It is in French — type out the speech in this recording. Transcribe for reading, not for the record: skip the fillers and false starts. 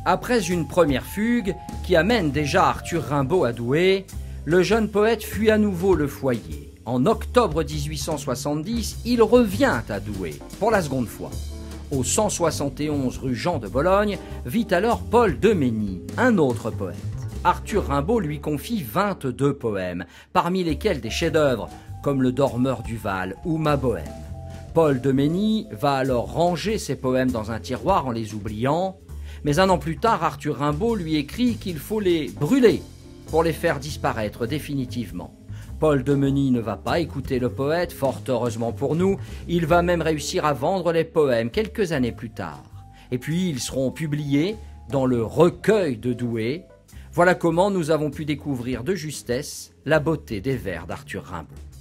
Après une première fugue qui amène déjà Arthur Rimbaud à Douai, le jeune poète fuit à nouveau le foyer. En octobre 1870, il revient à Douai pour la seconde fois. Au 171 rue Jean de Bologne vit alors Paul Demesny, un autre poète. Arthur Rimbaud lui confie 22 poèmes, parmi lesquels des chefs-d'œuvre comme Le Dormeur du Val ou Ma Bohème. Paul Demesny va alors ranger ses poèmes dans un tiroir en les oubliant, mais un an plus tard, Arthur Rimbaud lui écrit qu'il faut les brûler pour les faire disparaître définitivement. Paul Demesny ne va pas écouter le poète, fort heureusement pour nous, il va même réussir à vendre les poèmes quelques années plus tard. Et puis ils seront publiés dans le Recueil de Douai. Voilà comment nous avons pu découvrir de justesse la beauté des vers d'Arthur Rimbaud.